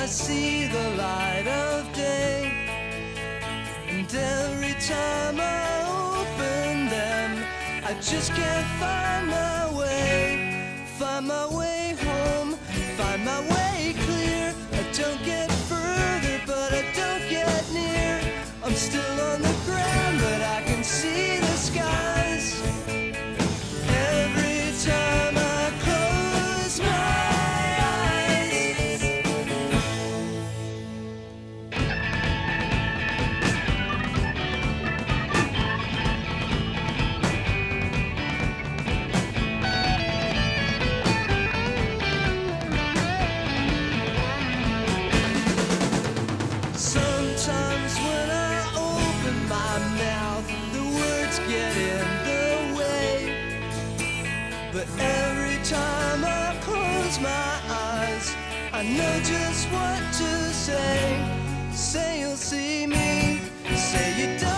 see the light of day. And every time I open them, I just can't find my way home, find my way clear. I don't get further, but I don't get near. I'm still on the ground, but I can see the skies. Every time I close my eyes. Sometimes when I open my mouth, the words get in the way. But every time I close my eyes, I know just what to say. Say you'll see me, say you don't.